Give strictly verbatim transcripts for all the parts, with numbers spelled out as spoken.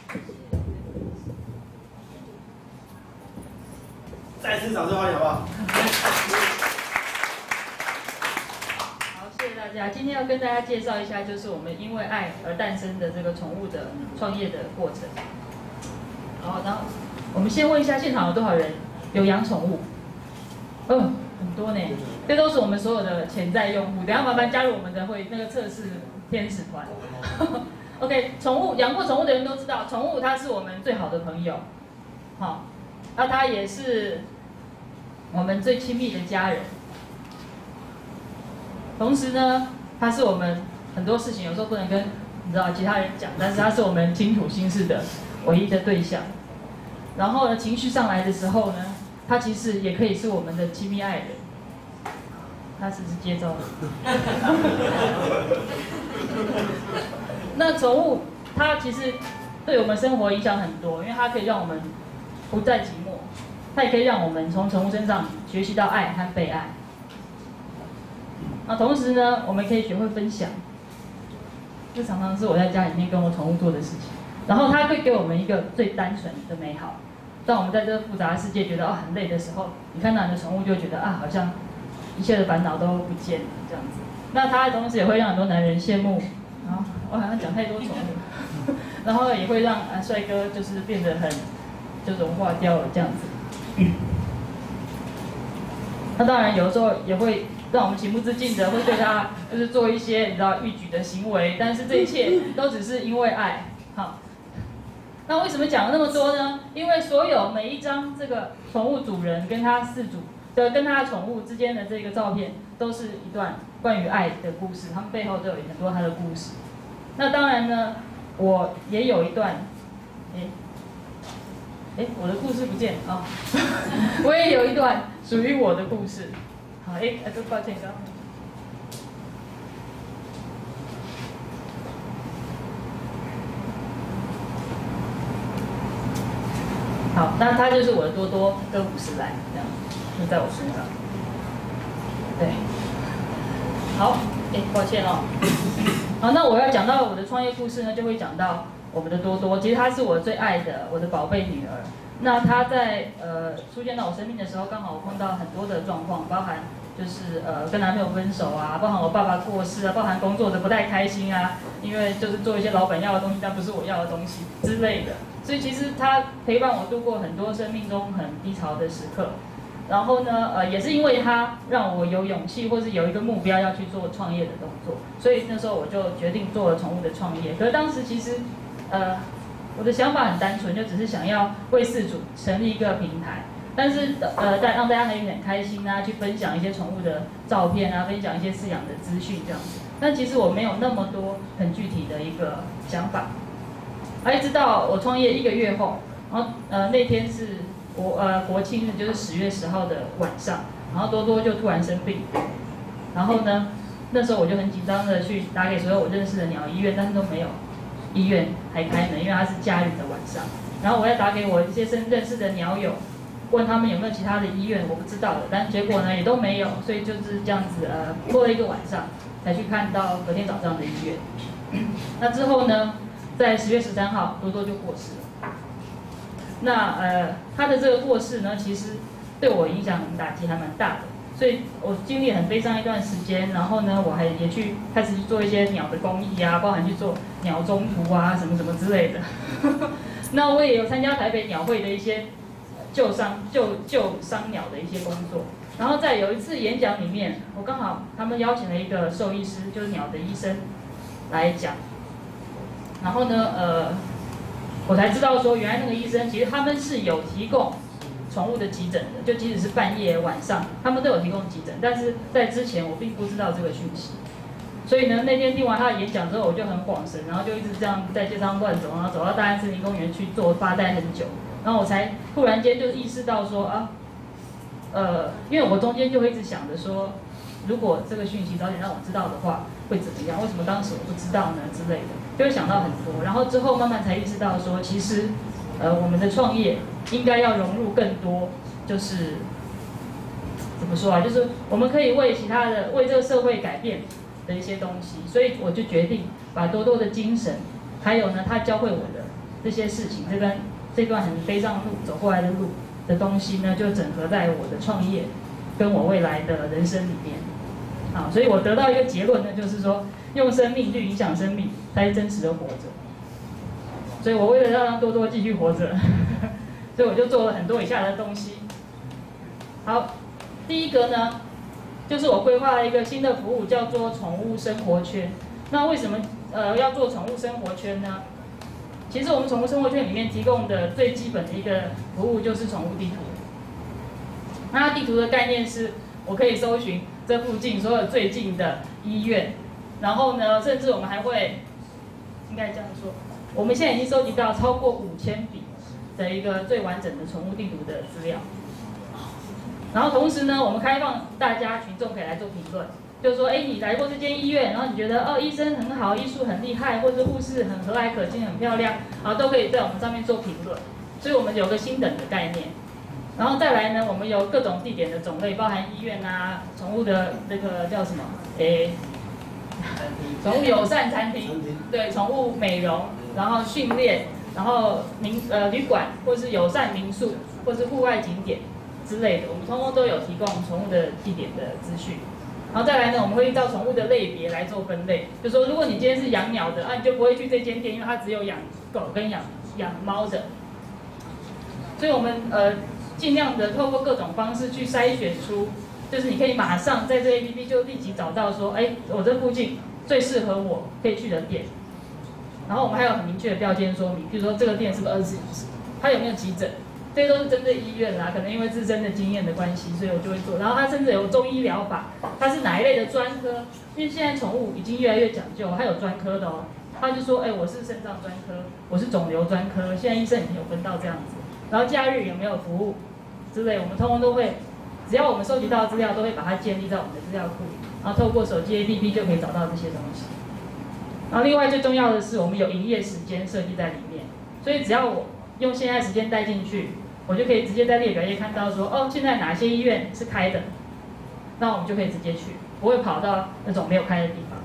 再次掌声欢迎，好不好？ 好，谢谢大家。今天要跟大家介绍一下，就是我们因为爱而诞生的这个宠物的创业的过程。好，然后我们先问一下现场有多少人有养宠物？嗯，很多呢。这都是我们所有的潜在用户。等一下麻烦加入我们的会那个测试天使团。OK， 宠物养过宠物的人都知道，宠物它是我们最好的朋友。好，那它也是我们最亲密的家人。同时呢，它是我们很多事情有时候不能跟你知道其他人讲，但是它是我们倾吐心事的唯一的对象。然后呢，情绪上来的时候呢，它其实也可以是我们的亲密爱人。它是不是接招了？那宠物它其实对我们生活影响很多，因为它可以让我们不再寂寞，它也可以让我们从宠物身上学习到爱和被爱。那同时呢，我们可以学会分享，这常常是我在家里面跟我宠物做的事情。然后它会给我们一个最单纯的美好。当我们在这个复杂的世界觉得啊很累的时候，你看到你的宠物就会觉得啊好像一切的烦恼都不见了这样子。那它同时也会让很多男人羡慕。然后我好像讲太多宠物，然后也会让啊帅哥就是变得很就融化掉了这样子。那当然有的时候也会让我们情不自禁的会对他就是做一些你知道逾矩的行为，但是这一切都只是因为爱。好，那为什么讲了那么多呢？因为所有每一张这个宠物主人跟他饲主的跟他的宠物之间的这个照片，都是一段关于爱的故事，他们背后都有很多他的故事。那当然呢，我也有一段，哎，哎，我的故事不见啊、哦，我也有一段属于我的故事。好，哎，哎，都抱歉，刚刚。好，那他就是我的多多跟五十来，这样就在我身上。对，好，哎，抱歉哦。好，那我要讲到我的创业故事呢，就会讲到我们的多多。其实她是我最爱的，我的宝贝女儿。那她在呃出现到我生命的时候，刚好我碰到很多的状况，包含就是呃跟男朋友分手啊，包含我爸爸过世啊，包含工作的不太开心啊，因为就是做一些老板要的东西，但不是我要的东西之类的。所以其实她陪伴我度过很多生命中很低潮的时刻。然后呢，呃，也是因为他让我有勇气，或是有一个目标要去做创业的动作，所以那时候我就决定做了宠物的创业。可是当时其实，呃，我的想法很单纯，就只是想要为饲主成立一个平台，但是呃，让大家可以很开心啊，去分享一些宠物的照片啊，分享一些饲养的资讯这样子。但其实我没有那么多很具体的一个想法，而一直到我创业一个月后，然后呃那天是。国呃国庆日就是十月十号的晚上，然后多多就突然生病，然后呢，那时候我就很紧张的去打给所有我认识的鸟医院，但是都没有医院还开门，因为它是假日的晚上。然后我要打给我一些认识的鸟友，问他们有没有其他的医院，我不知道的，但结果呢也都没有，所以就是这样子呃过了一个晚上才去看到隔天早上的医院。那之后呢，在十月十三号，多多就过世了。那呃，他的这个过世呢，其实对我影响打击还蛮大的，所以我经历很悲伤一段时间。然后呢，我还也去开始去做一些鸟的公益啊，包含去做鸟中途啊，什么什么之类的。那我也有参加台北鸟会的一些救伤、救救伤鸟的一些工作。然后在有一次演讲里面，我刚好他们邀请了一个兽医师，就是鸟的医生来讲。然后呢，呃。我才知道说，原来那个医生其实他们是有提供宠物的急诊的，就即使是半夜晚上，他们都有提供急诊。但是在之前我并不知道这个讯息，所以呢，那天听完他的演讲之后，我就很恍神，然后就一直这样在街上乱走，然后走到大安森林公园去做发呆很久，然后我才突然间就意识到说啊，呃，因为我中间就会一直想着说，如果这个讯息早点让我知道的话，会怎么样？为什么当时我不知道呢？之类的。就会想到很多，然后之后慢慢才意识到说，其实，呃，我们的创业应该要融入更多，就是怎么说啊？就是我们可以为其他的、为这个社会改变的一些东西。所以我就决定把多多的精神，还有呢，他教会我的这些事情，这段这段很悲伤的路走过来的路的东西呢，就整合在我的创业跟我未来的人生里面。好，所以我得到一个结论呢，就是说用生命去影响生命，才是真实的活着。所以我为了要让多多继续活着，所以我就做了很多以下的东西。好，第一个呢，就是我规划了一个新的服务，叫做宠物生活圈。那为什么呃要做宠物生活圈呢？其实我们宠物生活圈里面提供的最基本的一个服务就是宠物地图。那地图的概念是，我可以搜寻这附近所有最近的医院，然后呢，甚至我们还会，应该这样说，我们现在已经收集到超过五千笔的一个最完整的宠物地图的资料。然后同时呢，我们开放大家群众可以来做评论，就是说，哎，你来过这间医院，然后你觉得哦，医生很好，医术很厉害，或者护士很和蔼可亲、很漂亮，啊，都可以在我们上面做评论。所以我们有个星等的概念。然后再来呢，我们有各种地点的种类，包含医院啊、宠物的那个叫什么？诶，宠物友善餐厅，对，宠物美容，然后训练，然后民呃旅馆，或是友善民宿，或是户外景点之类的，我们通通都有提供宠物的地点的资讯。然后再来呢，我们会依照宠物的类别来做分类，就说如果你今天是养鸟的，啊，你就不会去这间店，因为它只有养狗跟养养猫的。所以我们呃。尽量的透过各种方式去筛选出，就是你可以马上在这 A P P 就立即找到说，哎，我这附近最适合我可以去的店。然后我们还有很明确的标签说明，比如说这个店是不是二十四小时，它有没有急诊，这些都是针对医院啦，可能因为自身的经验的关系，所以我就会做。然后它甚至有中医疗法，它是哪一类的专科？因为现在宠物已经越来越讲究，它有专科的哦。他就说，哎，我是肾脏专科，我是肿瘤专科，现在医生已经有分到这样子。然后假日有没有服务？之类，我们通通都会，只要我们收集到的资料，都会把它建立在我们的资料库里，然后透过手机 A P P 就可以找到这些东西。然后另外最重要的是，我们有营业时间设计在里面，所以只要我用现在时间带进去，我就可以直接在列表页看到说，哦，现在哪些医院是开的，那我们就可以直接去，不会跑到那种没有开的地方。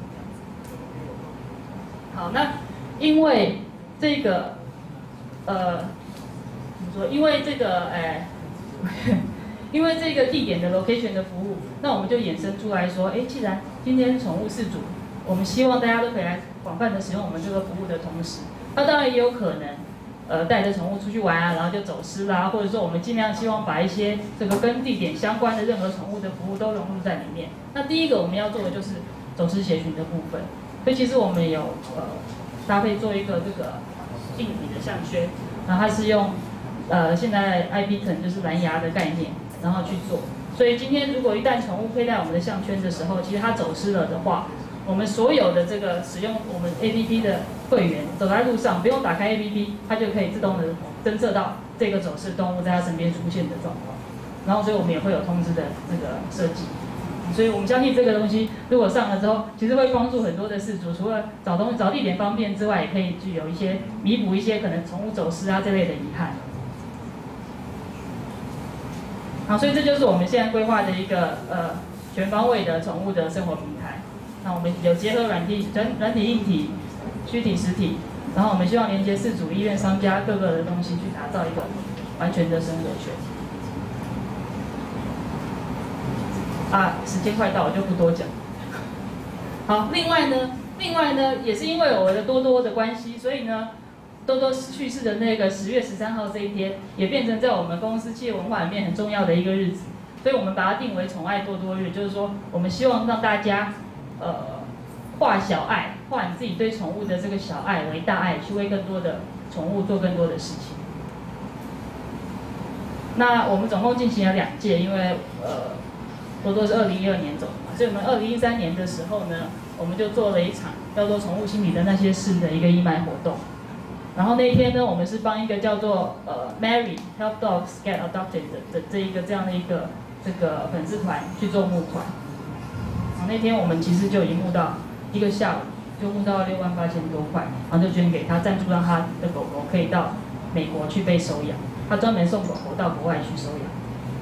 好，那因为这个，呃，怎么说？因为这个，哎。因为这个地点的 location 的服务，那我们就衍生出来说，哎，既然今天宠物饲主，我们希望大家都可以来广泛的使用我们这个服务的同时，那当然也有可能，呃，带着宠物出去玩啊，然后就走失啦，或者说我们尽量希望把一些这个跟地点相关的任何宠物的服务都融入在里面。那第一个我们要做的就是走失协寻的部分，所以其实我们有呃搭配做一个这个硬体的项圈，然后它是用。呃，现在 I P 藤就是蓝牙的概念，然后去做。所以今天如果一旦宠物佩戴我们的项圈的时候，其实它走失了的话，我们所有的这个使用我们 A P P 的会员走在路上，不用打开 A P P， 它就可以自动的侦测到这个走失动物在它身边出现的状况。然后，所以我们也会有通知的这个设计。所以我们相信这个东西如果上了之后，其实会帮助很多的饲主，除了找东找地点方便之外，也可以具有一些弥补一些可能宠物走失啊这类的遗憾。好，所以这就是我们现在规划的一个呃全方位的宠物的生活平台。那我们有结合软体、软软体、硬体、虚体、实体，然后我们希望连接饲主、医院、商家各个的东西，去打造一个完全的生活圈。啊，时间快到，我就不多讲。好，另外呢，另外呢，也是因为我的多多的关系，所以呢。多多去世的那个十月十三号这一天，也变成在我们公司企业文化里面很重要的一个日子，所以我们把它定为宠爱多多日，就是说我们希望让大家，呃，化小爱，化你自己对宠物的这个小爱为大爱，去为更多的宠物做更多的事情。那我们总共进行了两届，因为呃，多多是二零一二年走的嘛，所以我们二零一三年的时候呢，我们就做了一场叫做宠物心理的那些事的一个义卖活动。然后那一天呢，我们是帮一个叫做呃 Mary Help Dogs Get Adopted 的的这一个这样的一个这个粉丝团去做募款。然后那天我们其实就已经募到一个下午就募到六万八千多块，然后就捐给他赞助，让他的狗狗可以到美国去被收养。他专门送狗狗到国外去收养。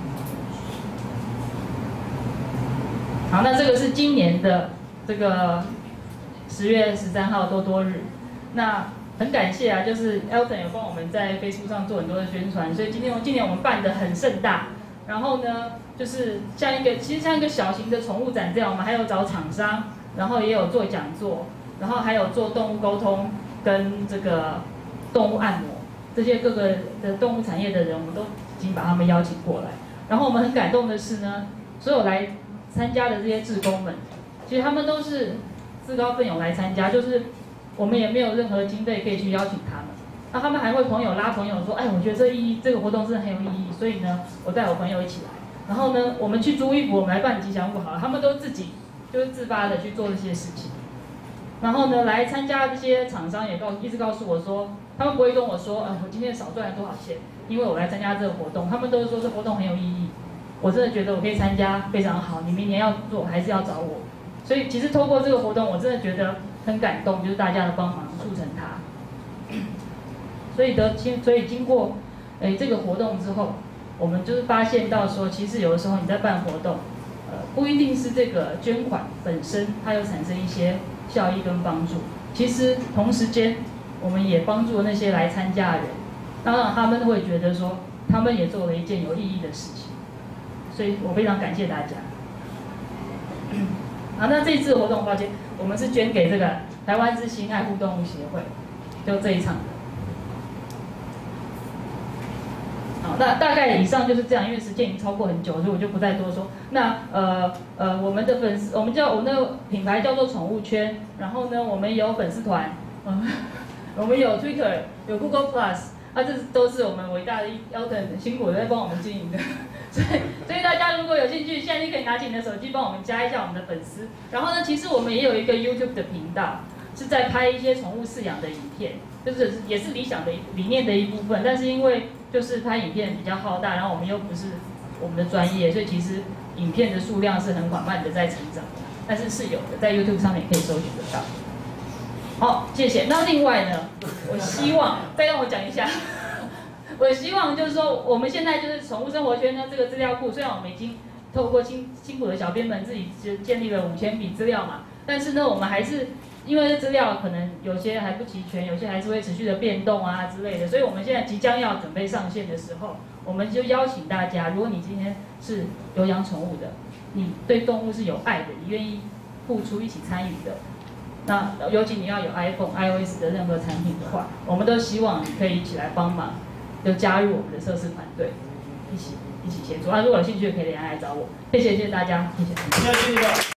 好，那这个是今年的这个十月十三号多多日。那很感谢啊，就是 Elton 有帮我们在 Facebook 上做很多的宣传，所以今天今年我们办得很盛大。然后呢，就是像一个其实像一个小型的宠物展这样，我们还有找厂商，然后也有做讲座，然后还有做动物沟通跟这个动物按摩，这些各个的动物产业的人，我们都已经把他们邀请过来。然后我们很感动的是呢，所有来参加的这些志工们，其实他们都是自告奋勇来参加，就是我们也没有任何经费可以去邀请他们。那他们还会朋友拉朋友说，哎，我觉得这意义这个活动真的很有意义，所以呢，我带我朋友一起来。然后呢，我们去租衣服，我们来办吉祥物好了，他们都自己就是自发的去做这些事情。然后呢，来参加这些厂商也告一直告诉我说，他们不会跟我说，呃，我今天少赚了多少钱，因为我来参加这个活动，他们都说这活动很有意义。我真的觉得我可以参加，非常好。你明年要做还是要找我？所以其实透过这个活动，我真的觉得很感动，就是大家的帮忙促成它。所以的经，所以经过，诶这个活动之后，我们就是发现到说，其实有的时候你在办活动，呃，不一定是这个捐款本身它有产生一些效益跟帮助，其实同时间我们也帮助了那些来参加的人，当然他们会觉得说，他们也做了一件有意义的事情，所以我非常感谢大家。好，那这一次的活动，抱歉，我们是捐给这个台湾之心爱护动物协会，就这一场的。好，那大概以上就是这样，因为时间已经超过很久，所以我就不再多说。那呃呃，我们的粉丝，我们叫我们的品牌叫做宠物圈，然后呢，我们有粉丝团，嗯，我们有 Twitter， 有 Google Plus， 啊，这都是我们伟大的 Elton 辛苦的在帮我们经营的。所以，所以大家如果有兴趣，现在就可以拿起你的手机帮我们加一下我们的粉丝。然后呢，其实我们也有一个 YouTube 的频道，是在拍一些宠物饲养的影片，就是也是理想的理念的一部分。但是因为就是拍影片比较浩大，然后我们又不是我们的专业，所以其实影片的数量是很缓慢的在成长，但是是有的，在 YouTube 上面可以搜寻得到。好，谢谢。那另外呢，我希望再让我讲一下。我希望就是说，我们现在就是宠物生活圈呢这个资料库，虽然我们已经透过辛辛苦的小编们自己建立了五千笔资料嘛，但是呢，我们还是因为资料可能有些还不齐全，有些还是会持续的变动啊之类的，所以我们现在即将要准备上线的时候，我们就邀请大家，如果你今天是有养宠物的，你对动物是有爱的，你愿意付出一起参与的。那尤其你要有 iPhone、iOS 的任何产品的话，我们都希望你可以一起来帮忙。就加入我们的测试团队，一起一起协助。啊，如果有兴趣可以联来找我。谢谢谢谢大家，谢谢。 谢谢。